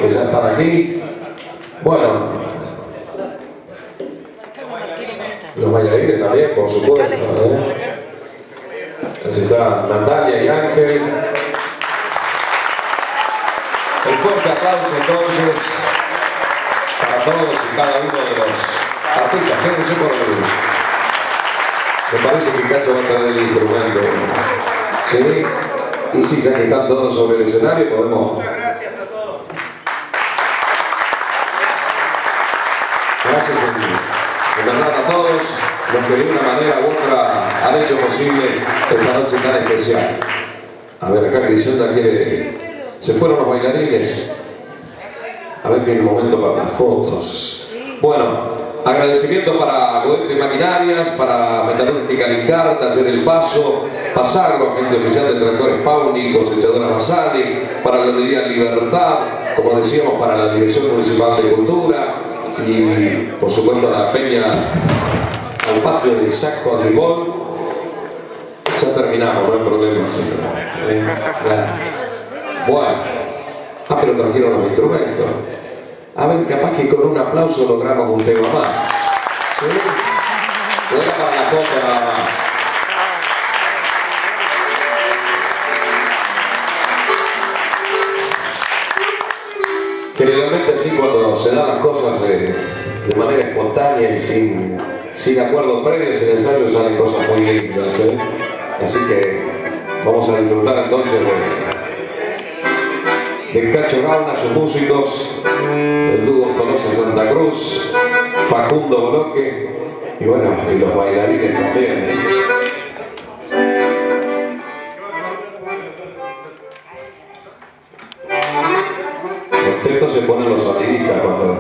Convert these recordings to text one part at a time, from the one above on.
que ya están aquí. Bueno, los bailarines también, por supuesto. Así está Natalia y Ángel. El fuerte aplauso entonces para todos y cada uno de los artistas. Quédense por el... Me parece que Cacho va a traer el instrumento. ¿Sí? Y sí, ya que están todos sobre el escenario, podemos... Muchas gracias a todos. Gracias en verdad a todos los que de una manera u otra han hecho posible esta noche tan especial. A ver, acá Griselda quiere... Se fueron los bailarines. A ver que hay un momento para las fotos. Bueno, agradecimiento para Goethe Maquinarias, para Metalúrgica Licar, Taller El Paso, Pasagro, agente oficial de Tractores Pauni, Cosechadora Masali, para la Lotería Libertad, como decíamos, para la Dirección Municipal de Cultura y, por supuesto, a la Peña, al patio de Isaac Cuadribol. Ya terminamos, no hay problema. Bueno, pero trajeron los instrumentos. A ver, capaz que con un aplauso logramos un tema más. ¿Sí? Era para la foto nada más. Generalmente así cuando se dan las cosas de manera espontánea y sin acuerdos previos en el ensayo salen cosas muy lindas. ¿Sí? Así que vamos a disfrutar entonces de Cacho Gauna, sus músicos, el dúo Conoce Santa Cruz, Facundo Boloque y bueno, y los bailarines también. Contentos se ponen los sonidistas cuando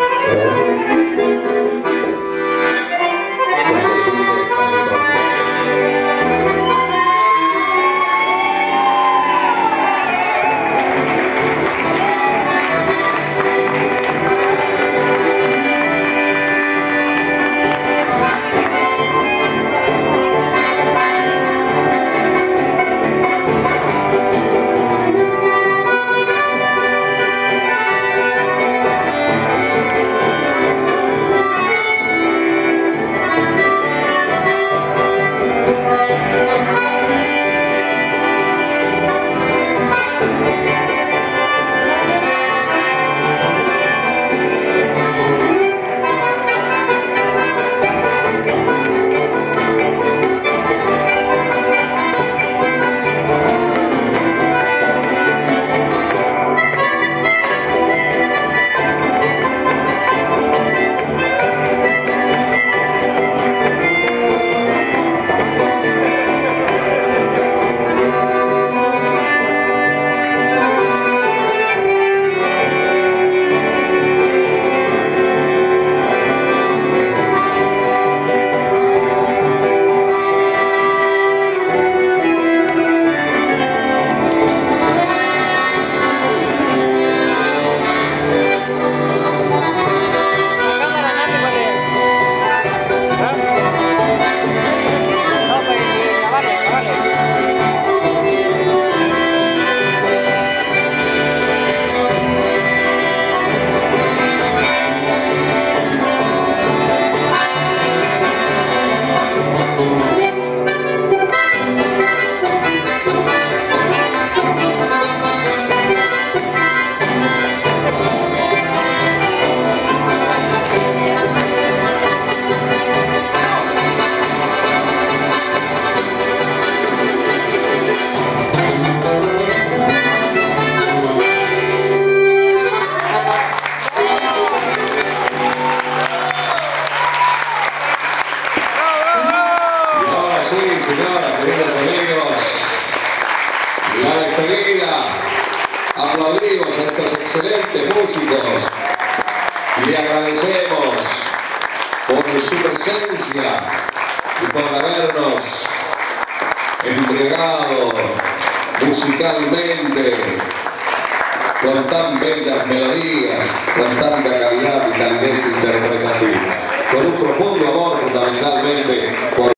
señoras, queridos amigos, la despedida. Aplaudimos a estos excelentes músicos y le agradecemos por su presencia y por habernos embriagado musicalmente con tan bellas melodías, con tanta calidad y calidez interpretativa, con un profundo amor fundamentalmente por